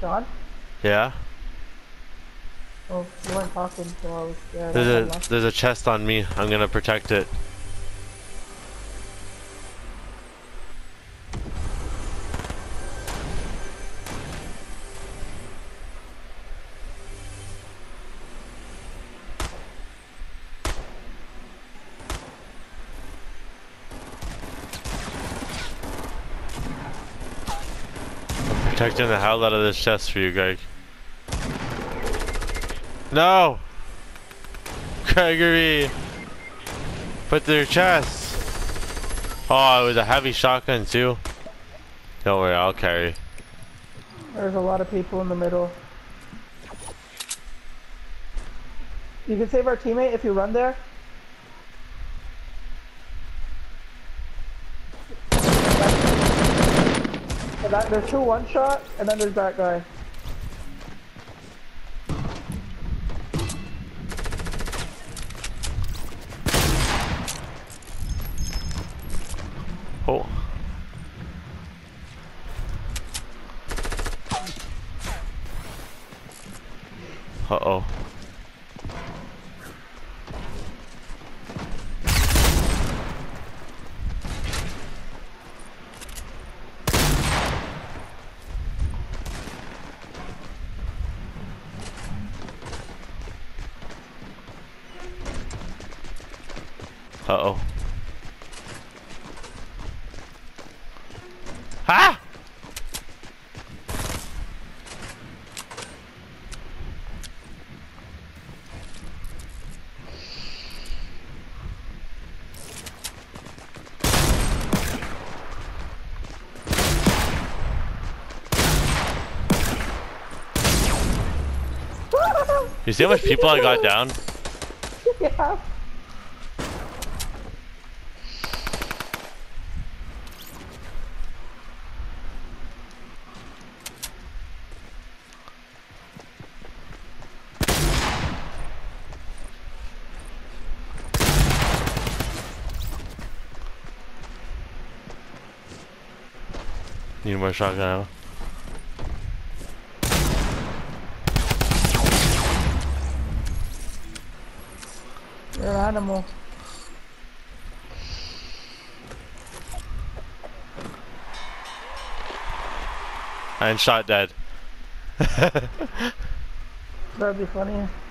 John? Yeah? Oh, you weren't talking, so I was scared. I had left. There's a chest on me. I'm gonna protect it. Protecting the hell out of this chest for you, Greg. No! Gregory! Put their chest! Oh, it was a heavy shotgun too. Don't worry, I'll carry. There's a lot of people in the middle. You can save our teammate if you run there. There's 2 one-shot, and then there's that guy. Oh. Uh-oh. Uh-oh. Ah! You see how much people I got down? Yeah. Need more shotgun ammo. You're an animal. I'm shot dead. That'd be funny.